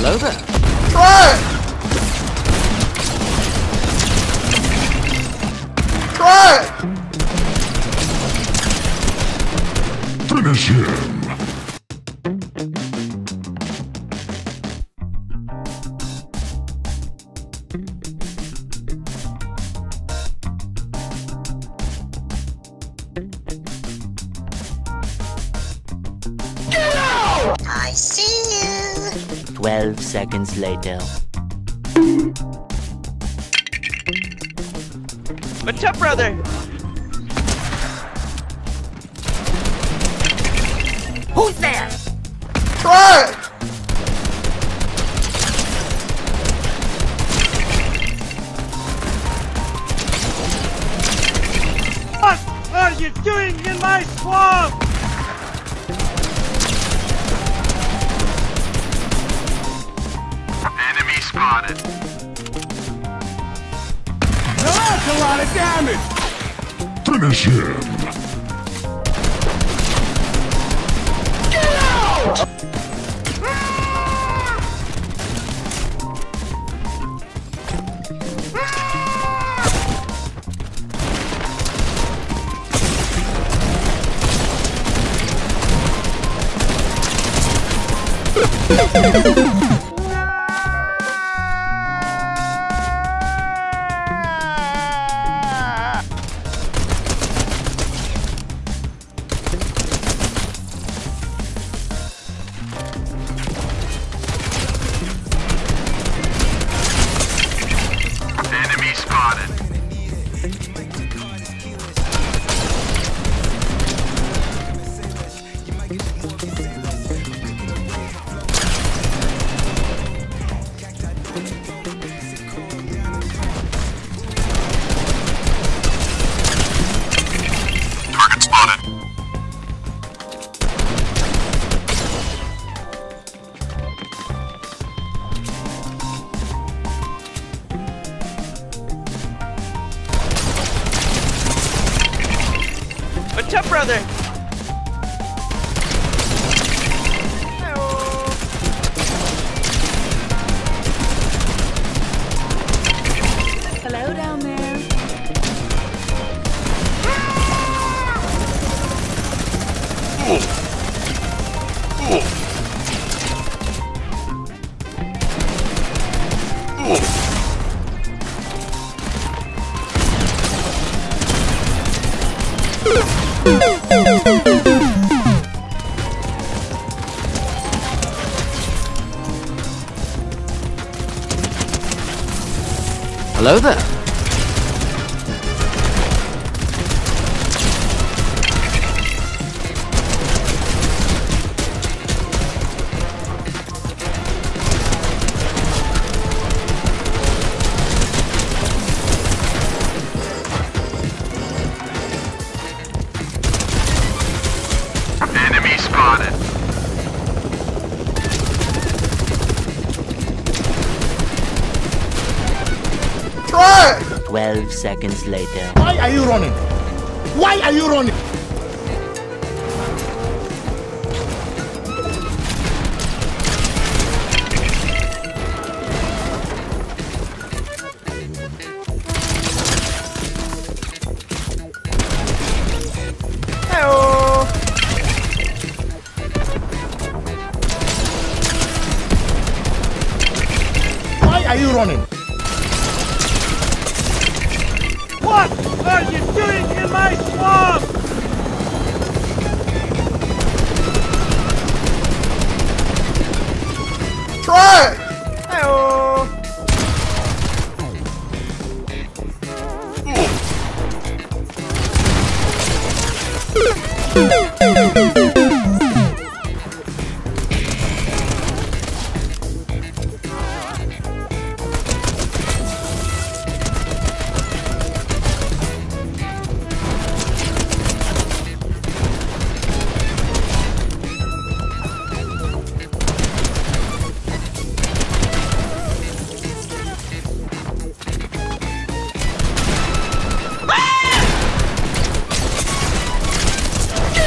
Hello there. Try it! Finish him. I see you. 12 seconds later. What's up, brother? Who's there? Try it! What are you doing in my swamp? Enemy spotted. That's a lot of damage! Finish him. Enemy spotted. Target spotted. What's up, brother? Hello down there. Hello there. Enemy spotted. Try it! 12 seconds later. Why are you running? Why are you running? Hello. Why are you running? What are you doing in my swamp? Try it! Hello.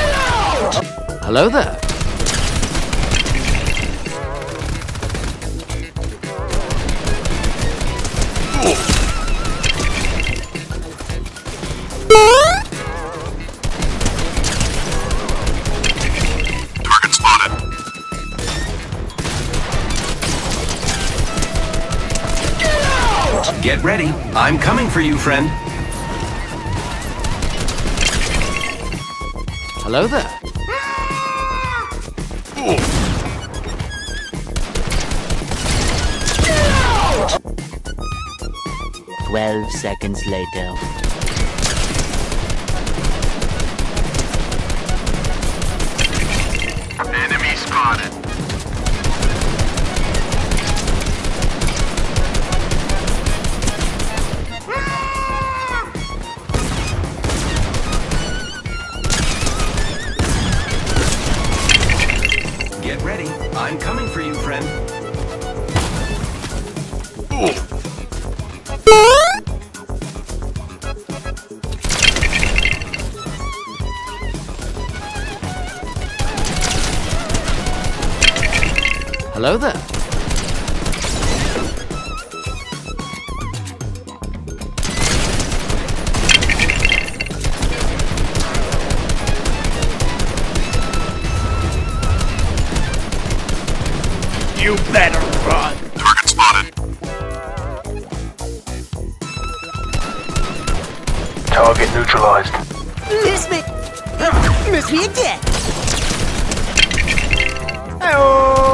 Hello there. Get ready. I'm coming for you, friend. Hello there. 12 seconds later. Enemy spotted. Get ready. I'm coming for you, friend. Hello there. You better run! Target spotted. Target neutralized. Miss me! Miss me again! Hello!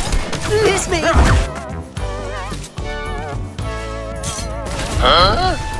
Miss me! Huh?